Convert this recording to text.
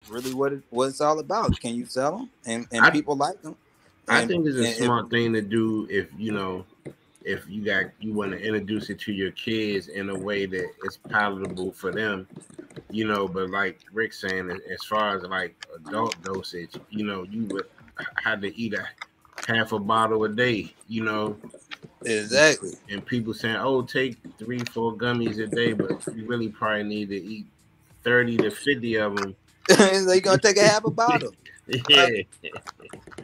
really what it's all about. Can you sell them? And I people like them. I And, think it's a and if, smart thing to do if if you want to introduce it to your kids in a way that it's palatable for them, but like Rick's saying, as far as like adult dosage, you would have to eat a half a bottle a day, exactly. and people saying, oh, take 3-4 gummies a day, but you really probably need to eat 30 to 50 of them. So you're gonna take a half a bottle. Uh, Yeah.